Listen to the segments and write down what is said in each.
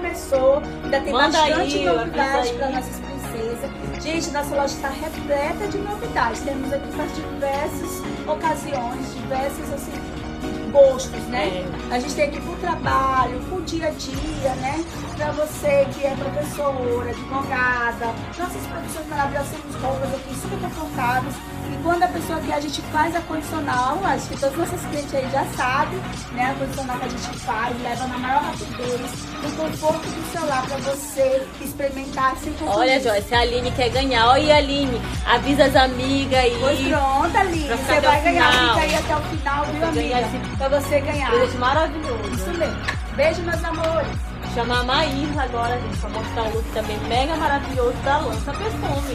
começou, ainda tem Manda bastante aí, novidade para aí. nossas princesas. Gente, nossa loja está repleta de novidades. Temos aqui para diversas ocasiões, diversos assim, gostos, né? A gente tem aqui pro trabalho, pro dia a dia, né? Para você que é professora, advogada. Nossas profissões maravilhosas, temos roupas aqui super confortáveis. E quando a pessoa quer, a gente faz a condicional. Acho que todos os nossos clientes aí já sabem, né? A condicional que a gente faz, leva na maior rapidez, no conforto do celular para você experimentar sem compromisso. Olha, Joyce, a Aline quer ganhar. Olha, Aline, avisa as amigas aí. Pois pronto, Aline, Pra ficar você até vai o ganhar. final. Fica aí até o final, viu, amiga? Pra você ganhar. Presente maravilhoso. Isso mesmo. Beijo, meus amores. Chamar a Maísa agora, gente, pra mostrar o look também mega maravilhoso da Lança Perfume.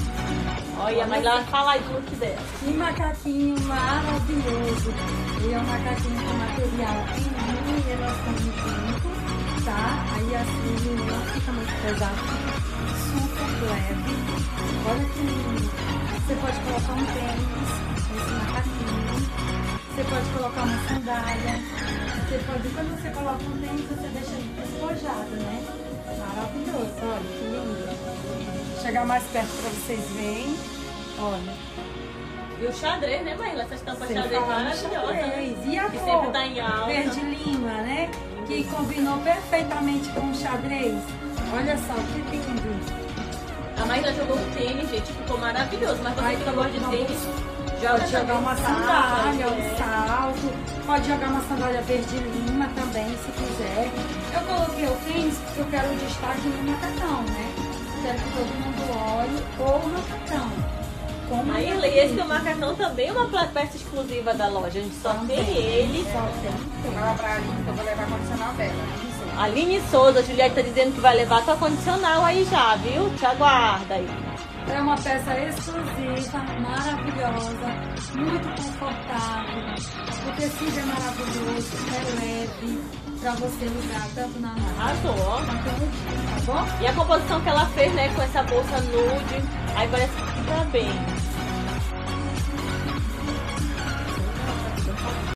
Olha, mas ela vai falar aí do look dela. Que macaquinho maravilhoso. Ele é um macaquinho com material em linho e elastano, tá? Aí assim, não fica muito pesado, fica super leve. Olha que lindo. Você pode colocar um tênis nesse macaquinho. Você pode colocar uma sandália. Você pode, quando você coloca um tênis, você deixa ele despojado, né? Maravilhoso, olha que lindo. Vou chegar mais perto para vocês verem. Olha. E o xadrez, né, Maíla? Essa estampa Sem xadrez falar no maravilhosa. xadrez. E a Que cor sempre tá em alta. verde lima, né? Que combinou perfeitamente com o xadrez. Olha só, que lindo. A Maíla jogou um tênis, gente, ficou maravilhoso. Mas você que não gosta de tênis, Pode jogar uma sandália, um um salto. Pode jogar uma sandália verde lima também, se quiser. Eu coloquei o tênis porque eu quero o destaque no macacão, né? Quero que todo mundo olhe o macacão. Maíla, e esse teu macacão também é uma peça exclusiva da loja. A gente só tem ele. Só tem. Fala pra Aline que eu vou levar condicional dela. Aline Souza, a Juliette tá dizendo que vai levar tua condicional aí já, viu? Te aguarda aí. É uma peça exclusiva, maravilhosa, muito confortável. O tecido é maravilhoso, é leve para você usar tanto na mão Arrasou, ó. quanto no dia, tá bom? E a composição que ela fez, né, com essa bolsa nude, aí parece que fica bem.